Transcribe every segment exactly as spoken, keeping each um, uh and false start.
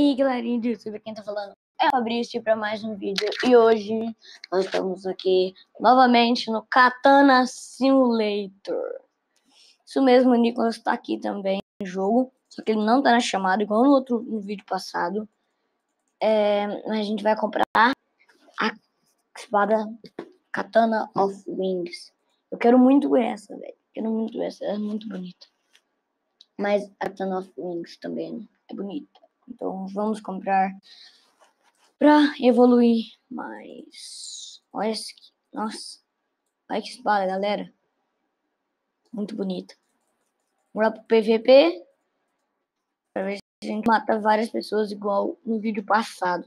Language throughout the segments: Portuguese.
aí, galerinha do YouTube, quem tá falando é o Fabrício para mais um vídeo. E hoje nós estamos aqui novamente no Katana Simulator. Isso mesmo, o Nicolas tá aqui também no jogo, só que ele não tá na chamada, igual no outro no vídeo passado. É, a gente vai comprar a espada Katana of Wings. Eu quero muito essa, velho. Quero muito essa, é muito bonita. Mas a Katana of Wings também é bonita. Então vamos comprar pra evoluir mais. Olha esse aqui. Nossa. Olha que espada, galera. Muito bonita. Vamos lá pro P V P. Pra ver se a gente mata várias pessoas igual no vídeo passado.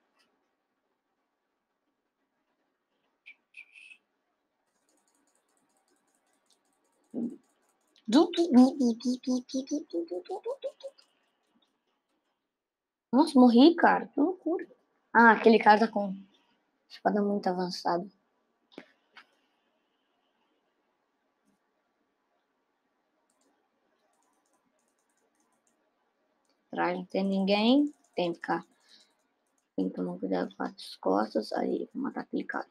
Nossa, morri, cara. Que loucura. Ah, aquele cara tá com espada muito avançada. Atrás não tem ninguém. Tem que ficar. Tem que tomar cuidado com as costas. Aí, vou matar aquele cara.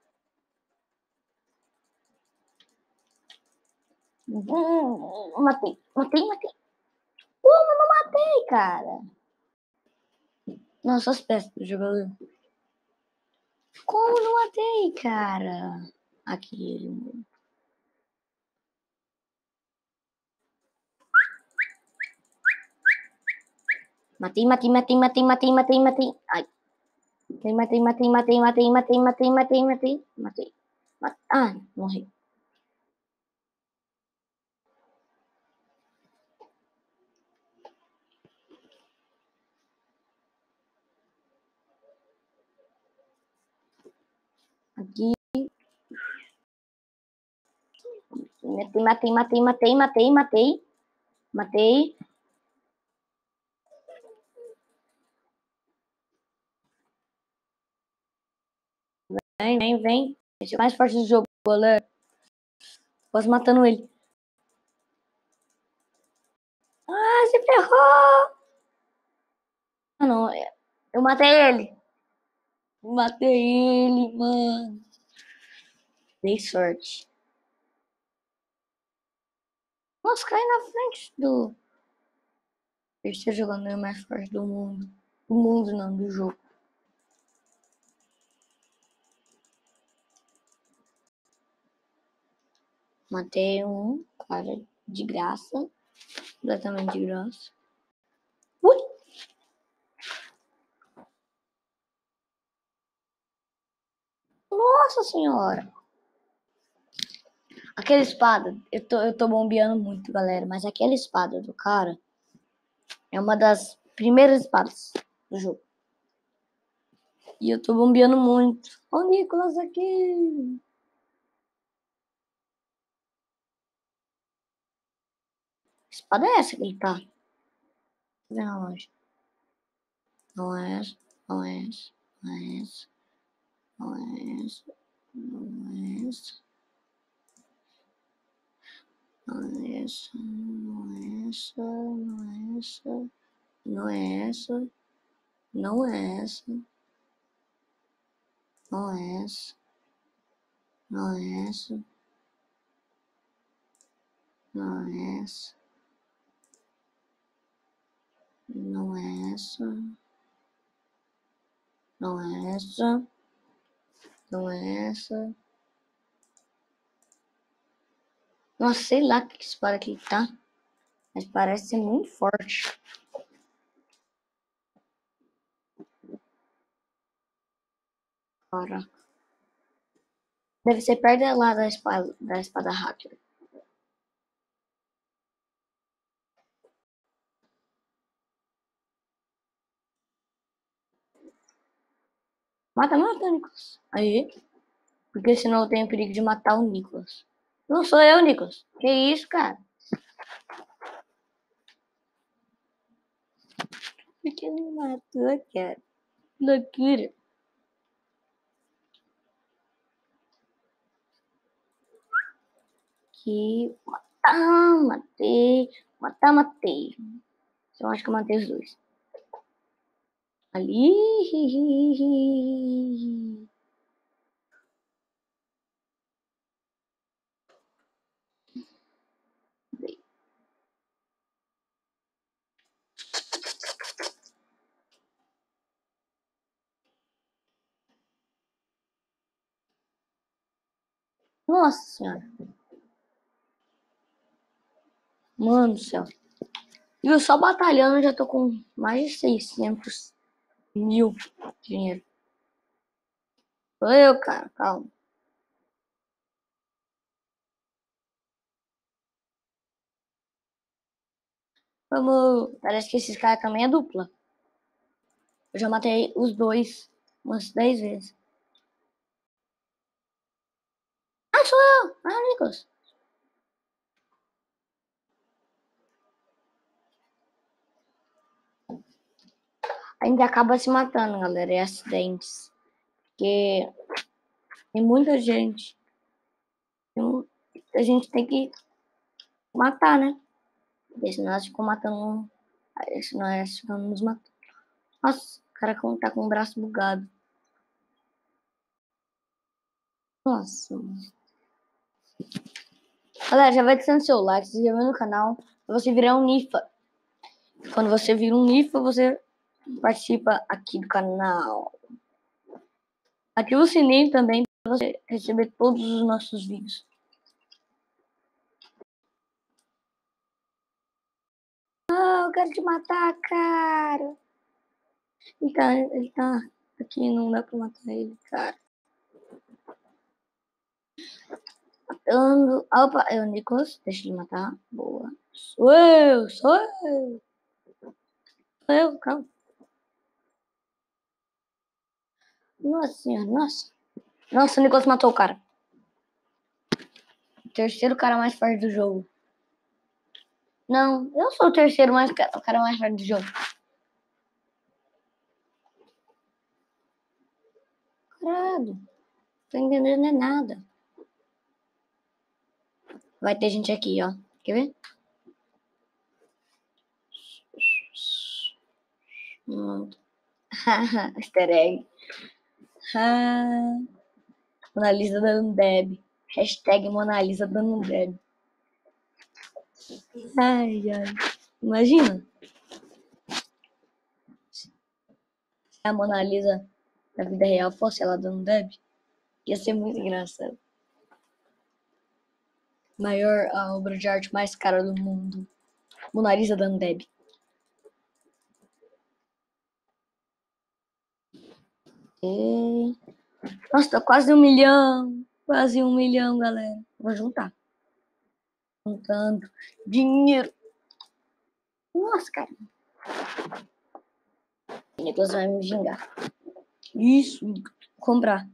Hum, matei, matei, matei. Como eu não matei, cara? Nossa, as peças do jogador. Como eu não matei, cara? Aqui ele. Matei, matei, matei, matei, matei, matei, matei. Ai. Matei, matei, matei, matei, matei, matei, matei, matei, matei, matei. Ah, morri. Aqui. Matei, matei, matei, matei, matei, matei. Matei. Vem, vem, vem. Esse é o mais forte do jogo, galera. Quase matando ele. Ah, se ferrou! Ah, não. Eu matei ele. Matei ele, mano. Dei sorte. Nossa, cai na frente do... Este jogador mais forte do mundo. Do mundo não, do jogo. Matei um cara de graça. Completamente de graça. Ui! Nossa senhora! Aquela espada, eu tô, eu tô bombeando muito, galera. Mas aquela espada do cara é uma das primeiras espadas do jogo. E eu tô bombeando muito. Ó o Nicolas aqui! Que espada é essa que ele tá? Não, longe. Não é essa, não é essa, não é essa, não é essa, não é essa. Não é essa, não é essa, não é essa, não é essa, não é essa, não é essa, não é essa, não é essa, não é essa, não é essa, não é essa. Nossa, sei lá que espada que tá, mas parece ser muito forte. Caraca. Deve ser perto lá da espada, da espada hacker. Mata, mata, Nicolas. Aí. Porque senão eu tenho perigo de matar o Nicolas. Não sou eu, Nicolas. Que isso, cara? Por que não matou, cara? Loucura. Que... Matar, matei. Matar, matei. Eu acho que eu matei os dois. Ali. Nossa senhora. Mano do céu. Eu só batalhando já tô com mais de seiscentos mil de dinheiro. Sou eu, cara. Calma. Vamos. Parece que esses caras também é dupla. Eu já matei os dois umas dez vezes. Ah, sou eu! Ah, Nicolas. A gente acaba se matando, galera. É acidentes. Porque tem muita gente. Então, a gente tem que matar, né? Porque senão elas ficam matando. Senão elas ficam nos matando. Nossa, o cara tá com o braço bugado. Nossa. Galera, já vai deixando seu like, se inscrevendo no canal. Pra você virar um Nifa. Quando você vira um Nifa, você participa aqui do canal. Ativa o sininho também para você receber todos os nossos vídeos. Ah, eu quero te matar, cara. Ele tá, ele tá aqui, não dá pra matar ele, cara. Matando. Opa, é o Nicolas. Deixa ele matar. Boa. Sou eu, sou eu. Sou eu, calma. Nossa senhora, nossa. Nossa, o Nicolas matou o cara. O terceiro cara mais forte do jogo. Não, eu sou o terceiro mais, o cara mais forte do jogo. Credo. Tô entendendo é nada. Vai ter gente aqui, ó. Quer ver? Hum. Easter egg. Ah, Mona Lisa dando deb. Hashtag Mona Lisa dando deb. Ai, ai. Imagina. Se a Mona Lisa na vida real fosse ela dando deb. Ia ser muito engraçado. Maior a obra de arte mais cara do mundo. Mona Lisa dando deb. E... Nossa, tá quase um milhão. Quase um milhão, galera. Vou juntar. Juntando dinheiro. Nossa, cara. O Nicolas vai me vingar. Isso. Comprar.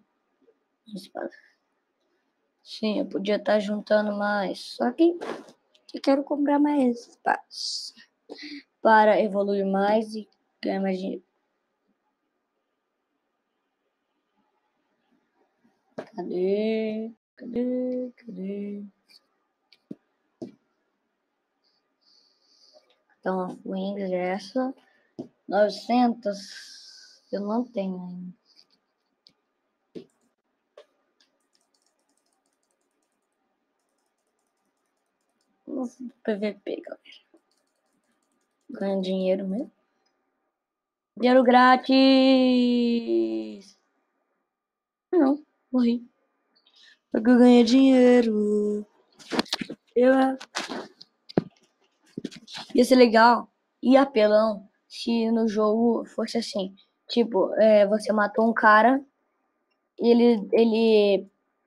Sim, eu podia estar juntando mais. Só que eu quero comprar mais espaço. Para evoluir mais e ganhar mais dinheiro. Cadê? Cadê? Cadê? Então, a Wings é essa. novecentos. Eu não tenho ainda. P V P, galera. Ganha dinheiro mesmo. Dinheiro grátis. Não, morri. Porque eu ganhei dinheiro. Eu... Ia ser legal e apelão se no jogo fosse assim. Tipo, é, você matou um cara e ele, ele...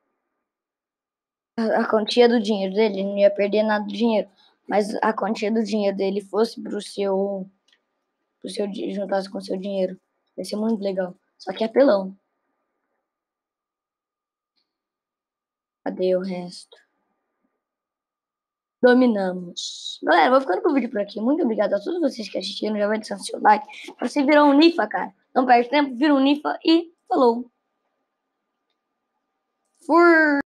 A quantia do dinheiro dele, ele não ia perder nada do dinheiro. Mas a quantia do dinheiro dele fosse pro seu... Pro seu juntasse com o seu dinheiro. Ia ser muito legal. Só que é apelão. Cadê o resto? Dominamos. Galera, vou ficando com o vídeo por aqui. Muito obrigado a todos vocês que assistiram. Já vai deixar seu like. Você virou um Nifa, cara. Não perde tempo, vira um Nifa e falou. Fui!